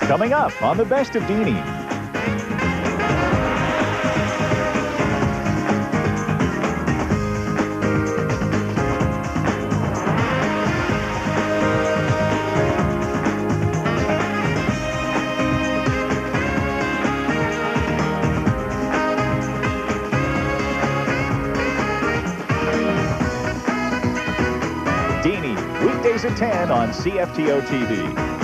Coming up on the Best of Dini. Dini, weekdays at 10 on CFTO TV.